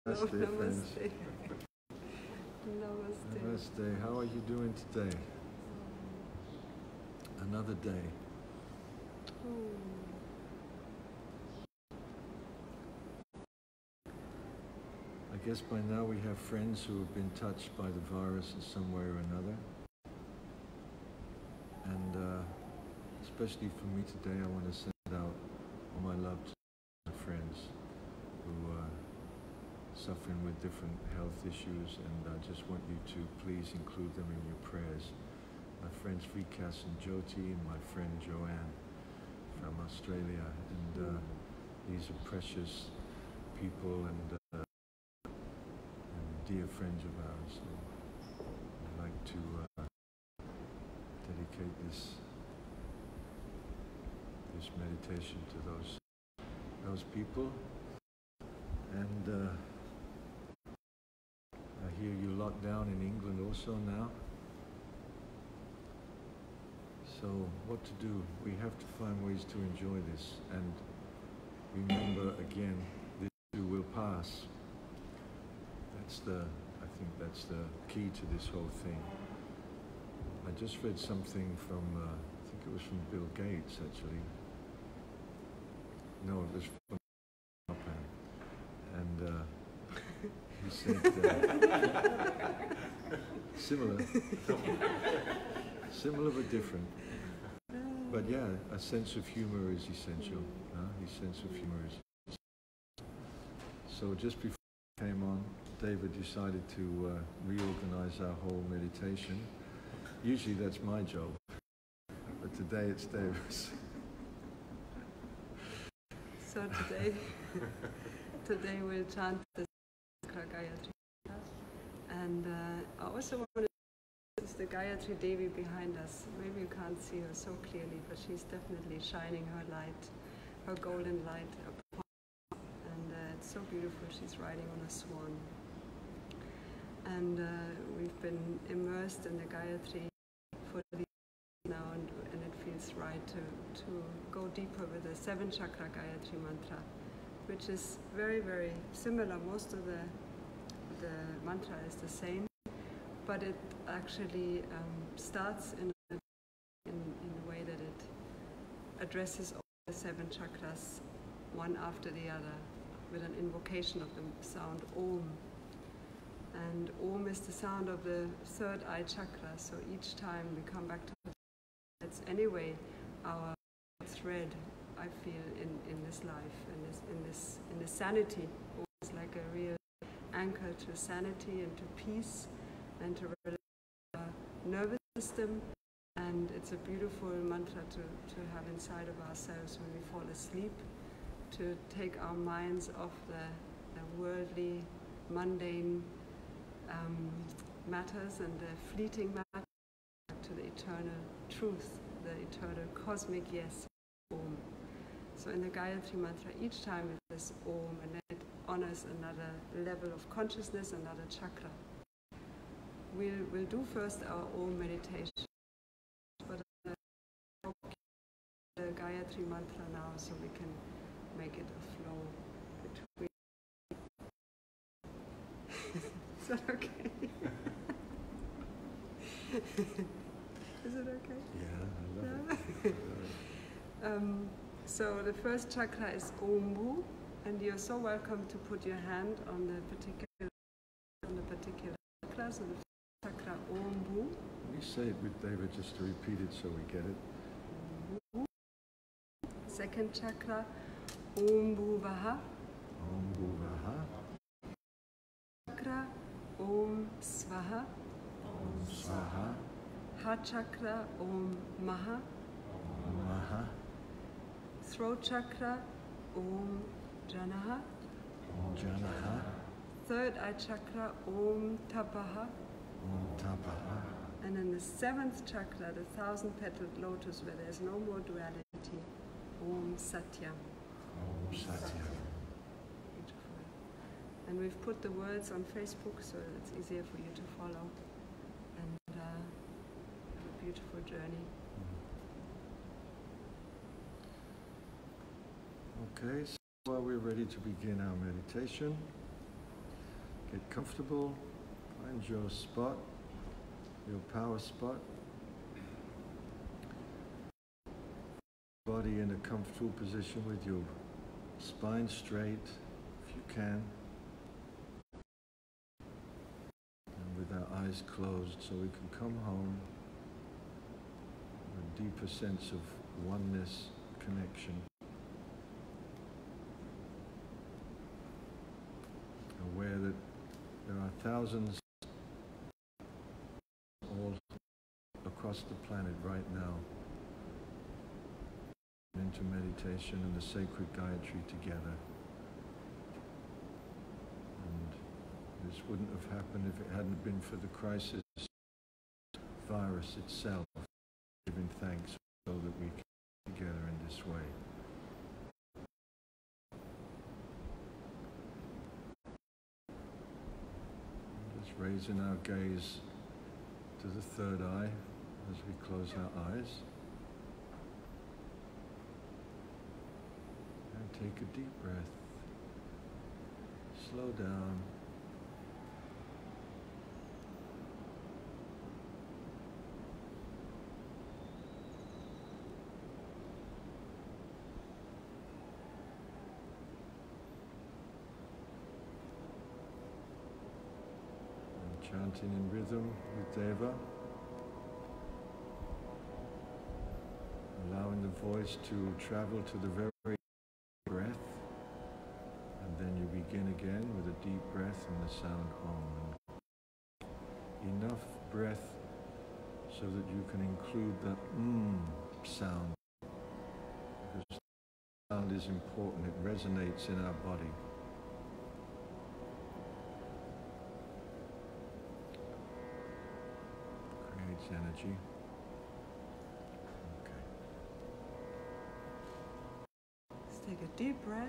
Namaste, friends. Namaste. Namaste. How are you doing today? Another day. I guess by now we have friends who have been touched by the virus in some way or another. And especially for me today, I want to send out all my love to my friends who are suffering with different health issues, and I just want you to please include them in your prayers. My friends Vikas and Jyoti and my friend Joanne from Australia, and these are precious people and dear friends of ours. So I'd like to dedicate this meditation to those people. And I hear you locked down in England also now. So what to do? We have to find ways to enjoy this, and remember again, this too will pass. I think that's the key to this whole thing. I just read something from, I think it was from Bill Gates actually. No, it was from Japan. And he said, similar but different. But yeah, a sense of humor is essential. His sense of humor is essential. So just before I came on, David decided to reorganize our whole meditation. Usually that's my job, but today it's David's. So today we'll chant the Gayatri. And I also want to is the Gayatri Devi behind us. Maybe you can't see her so clearly, but she's definitely shining her light, her golden light upon us. And it's so beautiful. She's riding on a swan. And we've been immersed in the Gayatri for the now, and it feels right to go deeper with the 7 chakra Gayatri mantra, which is very, very similar. Most of the mantra is the same, but it actually starts in a way that it addresses all the 7 chakras one after the other with an invocation of the sound Om. And Om is the sound of the 3rd eye chakra, so each time we come back to it, it's anyway our thread, I feel, in this life, in this sanity. Om is like a real anchor to sanity and to peace and to our nervous system, and it's a beautiful mantra to have inside of ourselves when we fall asleep, to take our minds off the worldly, mundane matters and the fleeting matters to the eternal truth, the eternal cosmic yes, Om. So in the Gayatri mantra, each time it is Om, and then it honors another level of consciousness, another chakra. We'll do first our Om meditation, but the Gayatri mantra now, so we can make it a flow between. Is that okay? Is it okay? Yeah, I love it. So the first chakra is Ombu, and you're so welcome to put your hand on the particular chakra. So the first chakra Ombu. Let me say it with David just to repeat it so we get it. Ombu. Second chakra Ombu Vaha. Ombu Vaha. Chakra Om Svaha. Om Svaha. Heart chakra Om Maha. Om Maha. Throat chakra Om Janaha. Om Janaha. 3rd eye chakra Om Tapaha. Om Tapaha. And then the 7th chakra, the 1,000-petaled lotus, where there's no more duality, Om Satyam. Om Satyam. Beautiful. And we've put the words on Facebook so it's easier for you to follow. And have a beautiful journey. Okay, so while we're ready to begin our meditation, Get comfortable, find your spot, your power spot. Body in a comfortable position with your spine straight, if you can. And with our eyes closed, so we can come home with a deeper sense of oneness, connection. Aware that there are thousands all across the planet right now into meditation and the sacred Gayatri together. And this wouldn't have happened if it hadn't been for the crisis virus itself, giving thanks so that we can be together in this way. Just raising our gaze to the third eye as we close our eyes. And take a deep breath. Slow down. Chanting in rhythm with Deva, allowing the voice to travel to the very breath, and then you begin again with a deep breath and the sound Om. Enough breath so that you can include the sound, because sound is important, it resonates in our body. Energy. Okay. Let's take a deep breath.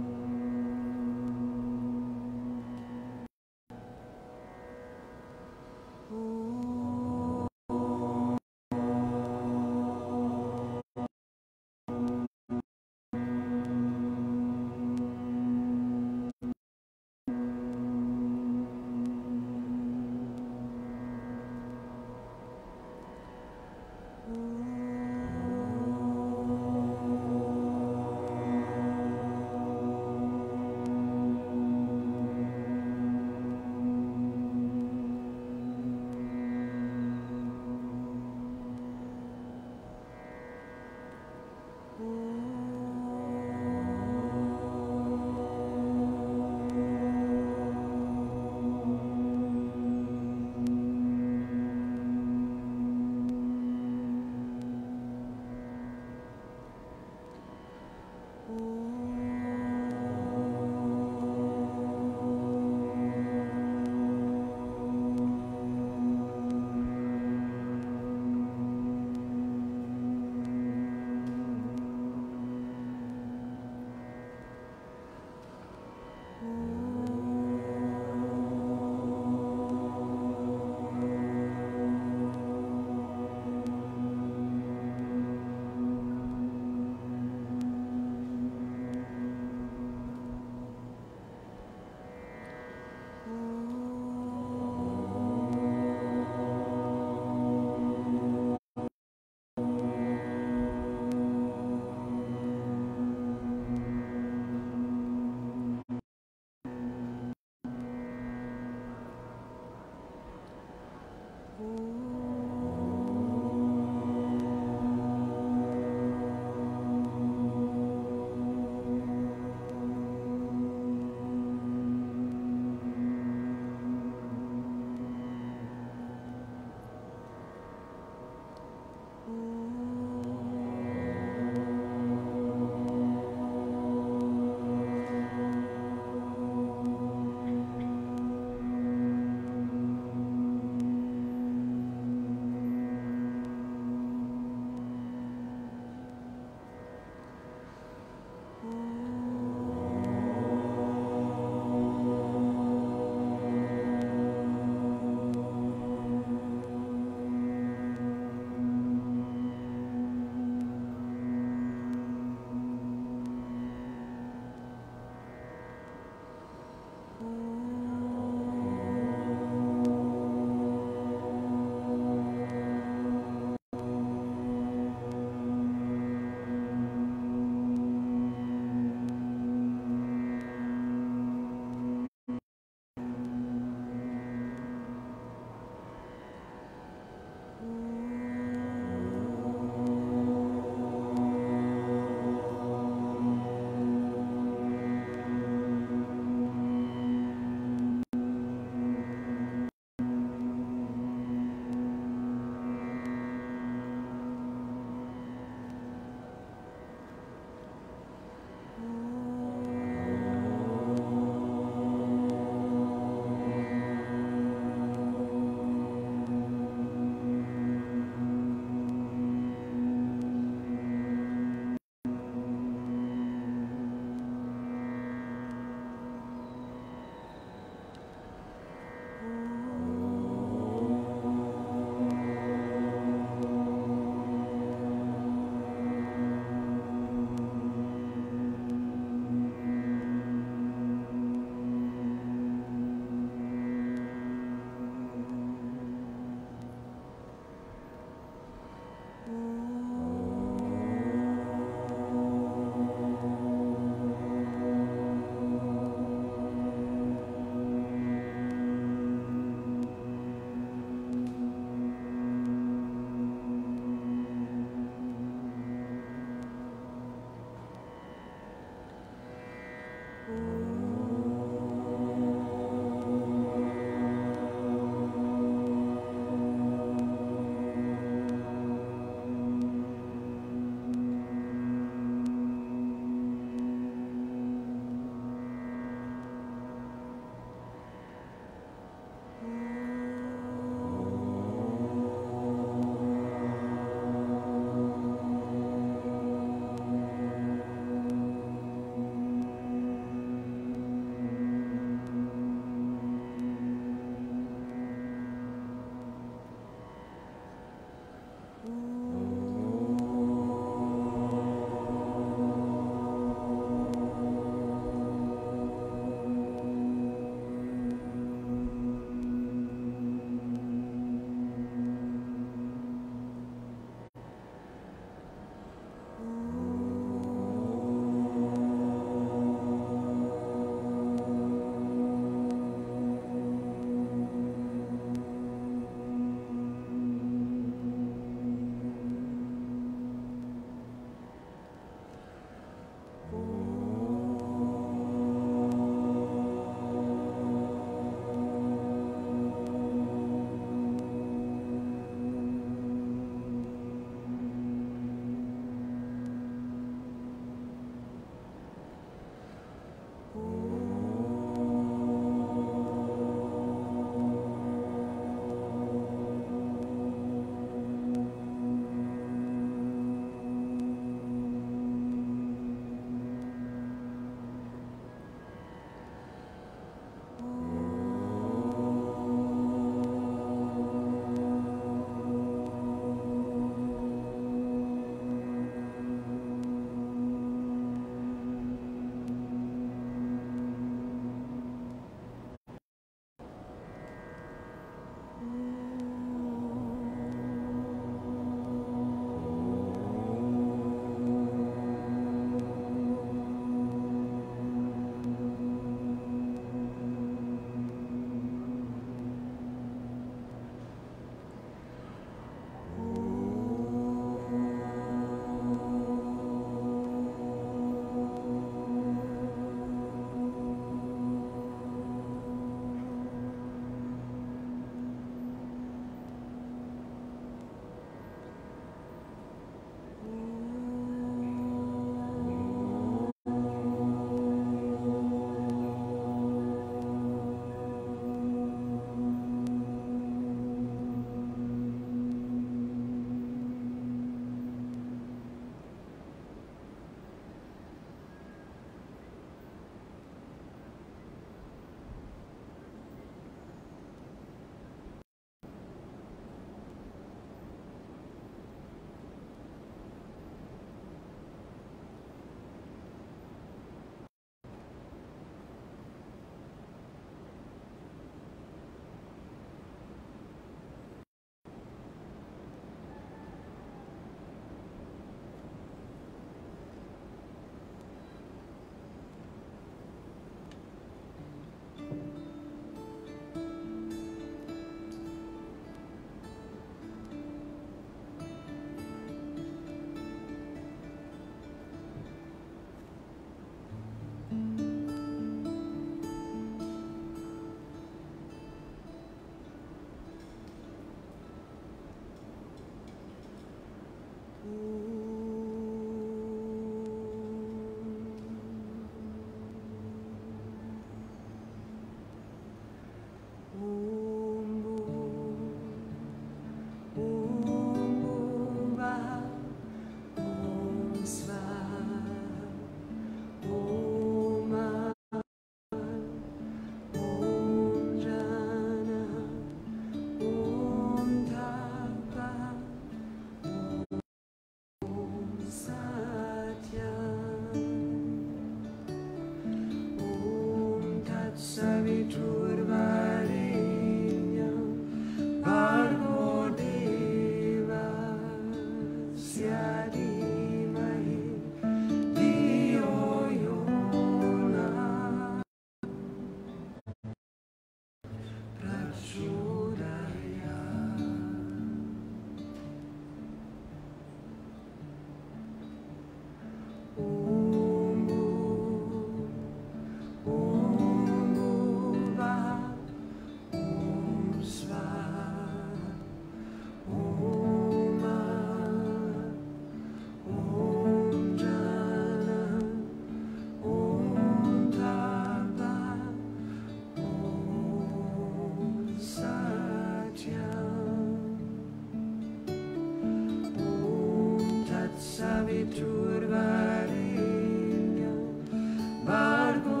Saviturvarenyam Bhargo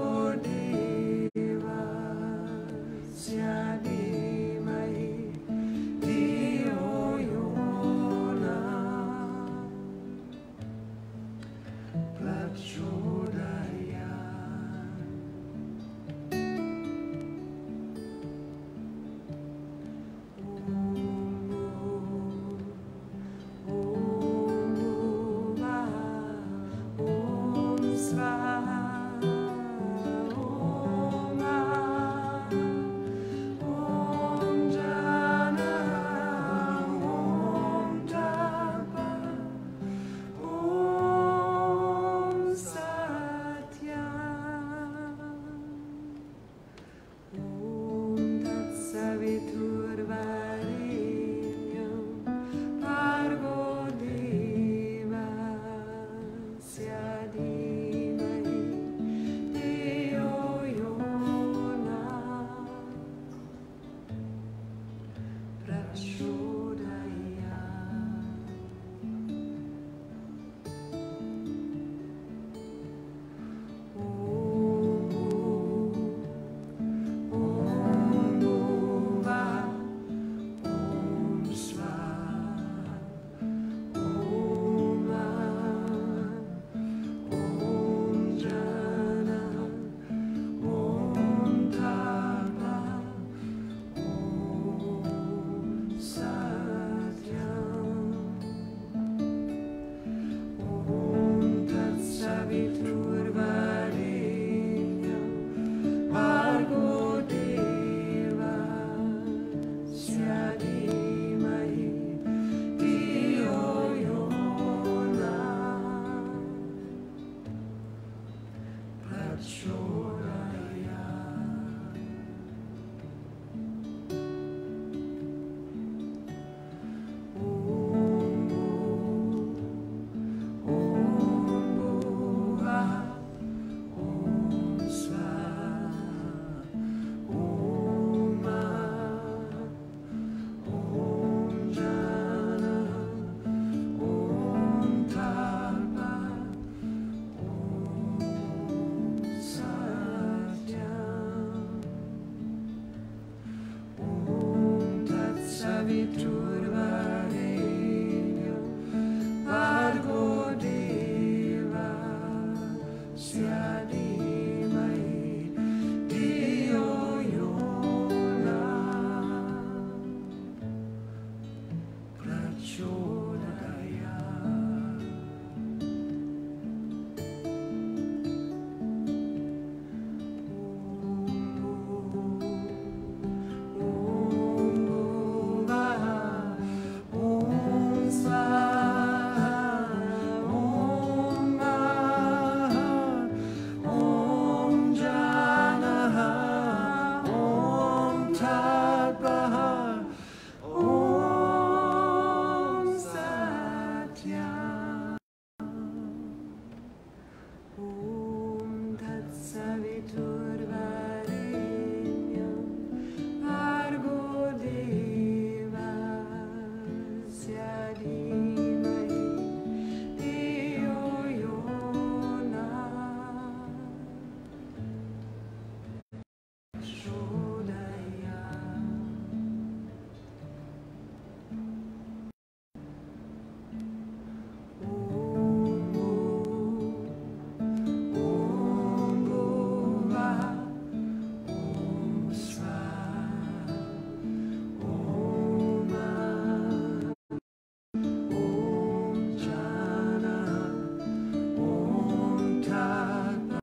Devasya Dhimahi Dhiyo Yonah Prachodayat. Om Swaha, Om Ah, Om Jana, Om Tapa, Om Satya, Om Tat Saviturvarenyam Bhargo Devasya Dhimahi Dhiyo Yonah Prachodayat. Om Bhuva, Om Swaha, Om Ah, Om Jana, Om Tapa, Om Satya, Om Tat Saviturvarenyam Bhargo Devasya Dhimahi Dhiyo Yonah Prachodayat. Om Bhuva, Om Swaha, Om Ah, Om Jana, Om Tapa, Om Satya, Om Tat Saviturvarenyam Bhargo Devasya Dhimahi Dhiyo Yonah Prachodayat. Om Bhuva, Om Swaha, Om Ah, Om Jana, Om Tapa, Om Satya, Om Tat Saviturvarenyam Bhargo Devasya Dhimahi Dhiyo Yonah Prachodayat. Om Bhuva, Om Swaha, Om Ah, Om Jana, Om Tapa,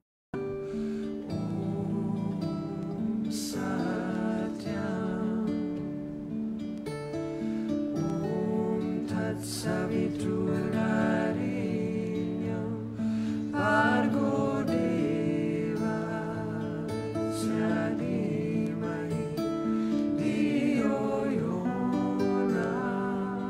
Om Satya, Om Tat Saviturvarenyam Bhargo Devasya Dhimahi Dhiyo Yonah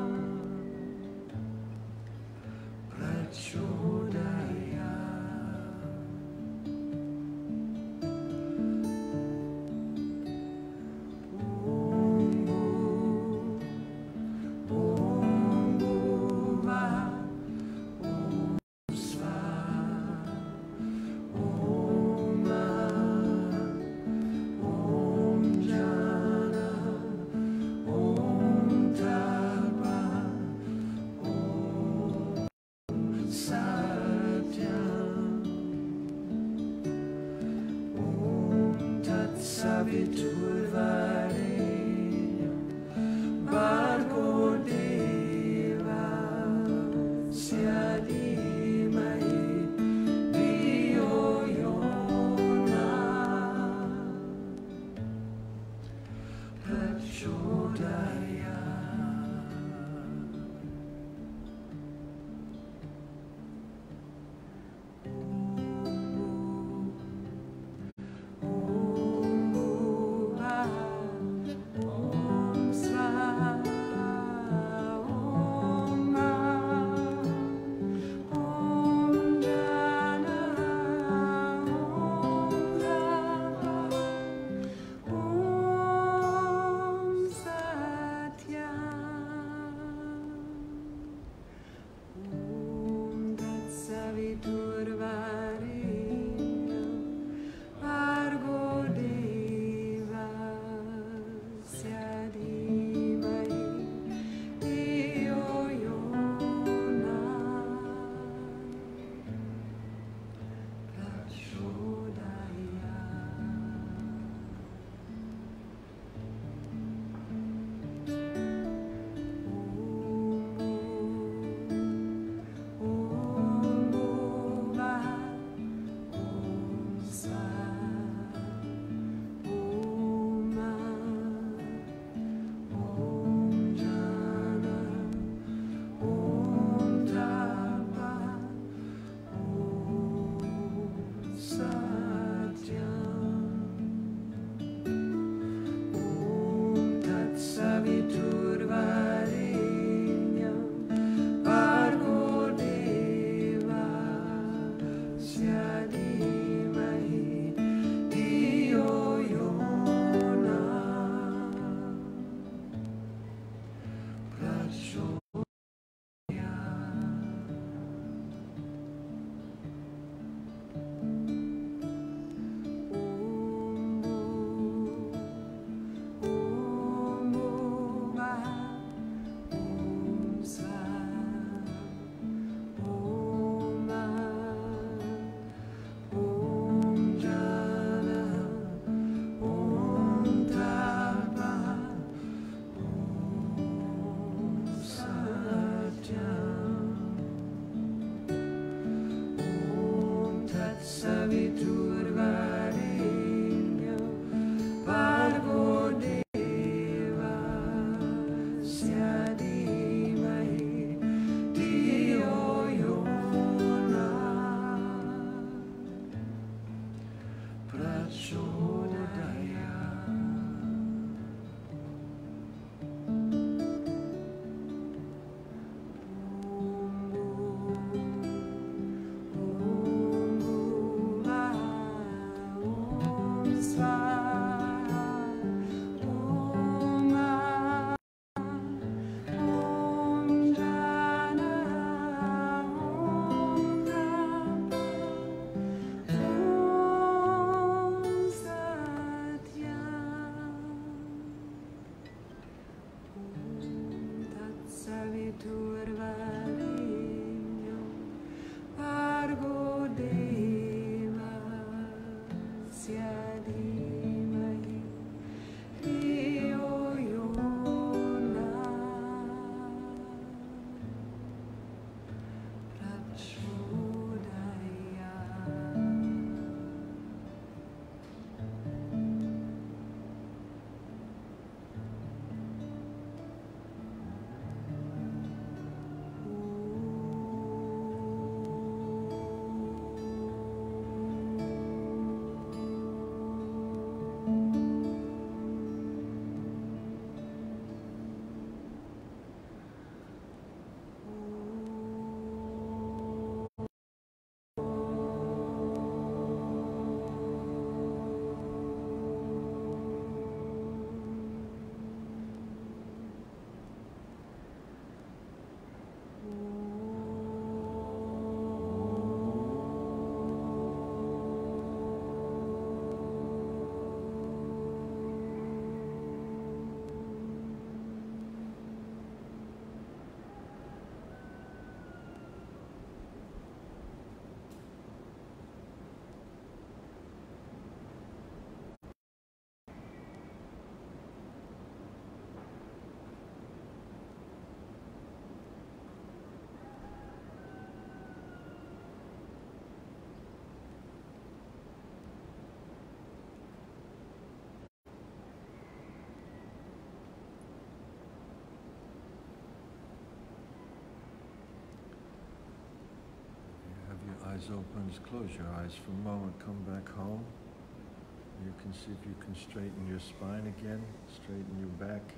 eyes open, just close your eyes for a moment, come back home. You can see if you can straighten your spine again, straighten your back.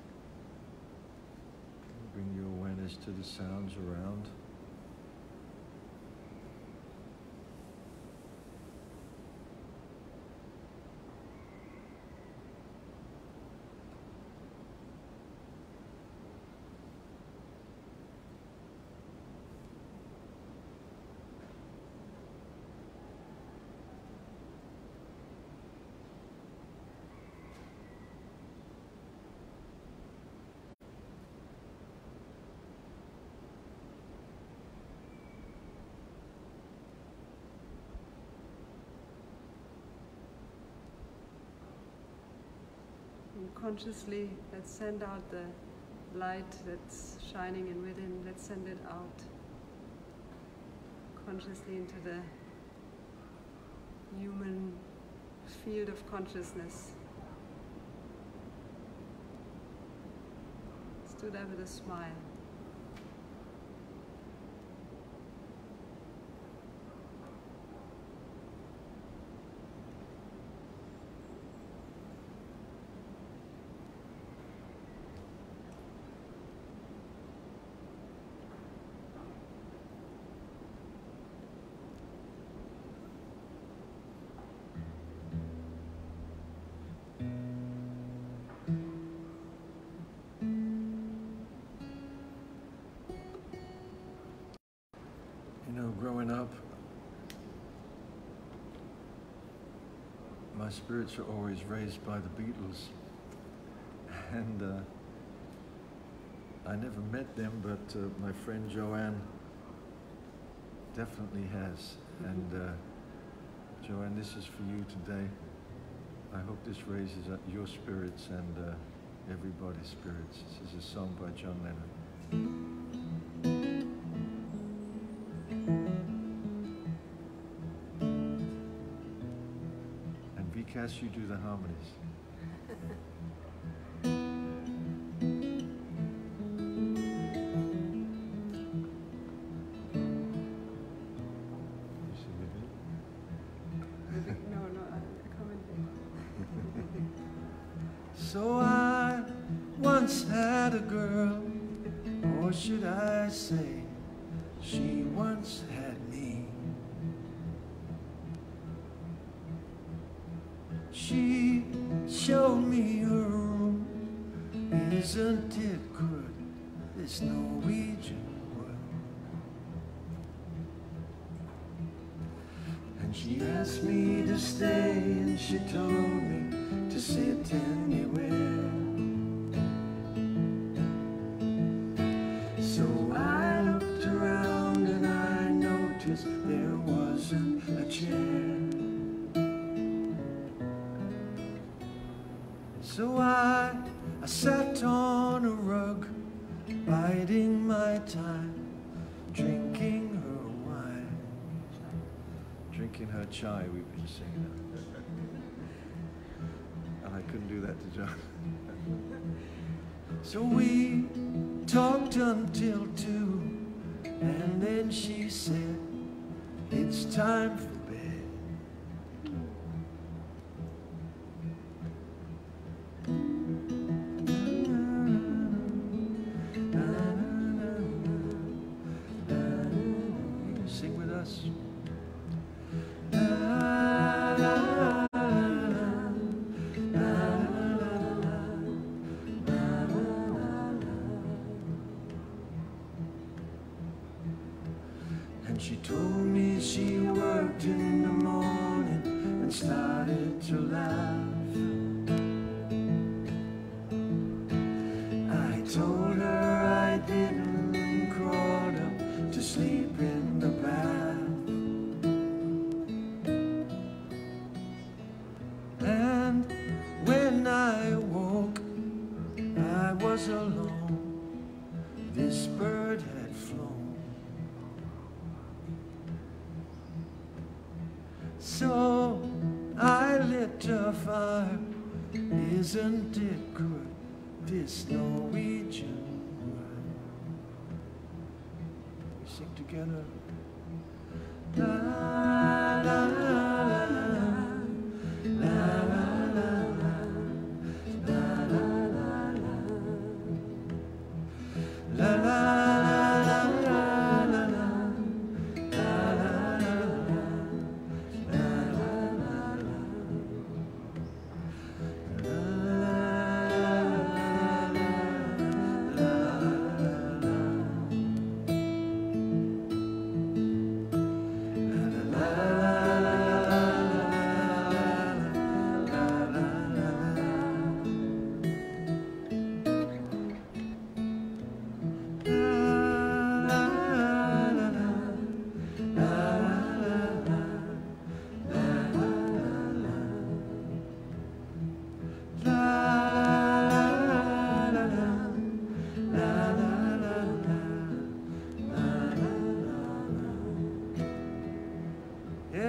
Bring your awareness to the sounds around. And consciously, let's send out the light that's shining in within. Let's send it out consciously into the human field of consciousness. Let's do that with a smile. Growing up, my spirits were always raised by the Beatles, and I never met them, but my friend Joanne definitely has. And Joanne, this is for you today. I hope this raises up your spirits and everybody's spirits. This is a song by John Lennon. Vikas, you do the harmonies. You see Vivian? No, I comment. So I once had a girl, or should I say, she once had me. She showed me her room. Isn't it good, this Norwegian world? And she asked me to stay, and she told me to sit anywhere. So I looked around and I noticed there wasn't a chair. So I sat on a rug, biding my time, drinking her wine. Drinking her chai, we've been singing. And I couldn't do that to John. So we talked until 2, and then she said, it's time for bed. Sing with us. And she told me she worked in the morning and started to laugh. I told her I didn't and crawled up to sleep in the bath. And when I awoke, I was alone. This bird had flown. So I lit a fire. Isn't it good, this Norwegian word? We sing together.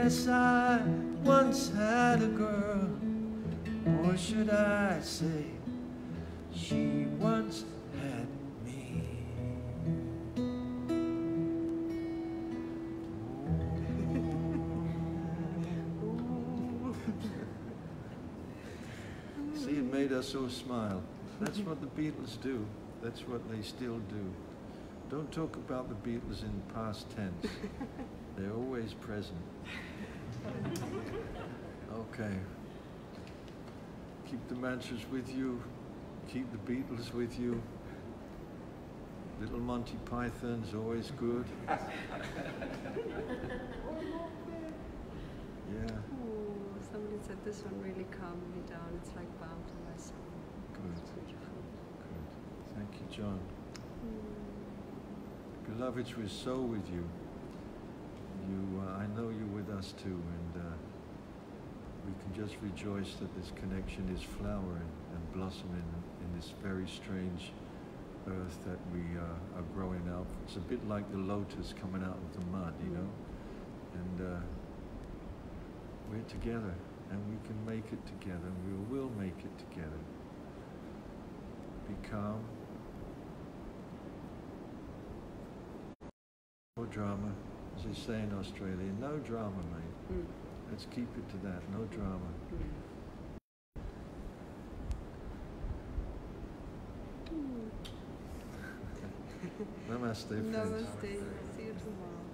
Yes, I once had a girl, or should I say, she once had me. See, it made us all smile. That's what the Beatles do. That's what they still do. Don't talk about the Beatles in past tense. They're always present. Okay. Keep the mantras with you. Keep the Beatles with you. Little Monty Python's always good. Yeah. Oh, somebody said this one really calmed me down. It's like balm to my soul. Good. It's beautiful. Good. Thank you, John. Beloveds, we're so with you. I know you're with us too, and we can just rejoice that this connection is flowering and blossoming in this very strange earth that we are growing out. It's a bit like the lotus coming out of the mud, you know? And we're together, and we can make it together, and we will make it together. Be calm. No drama, as they say in Australia. No drama, mate. Let's keep it to that. No drama. Namaste, friends. Namaste. See you tomorrow.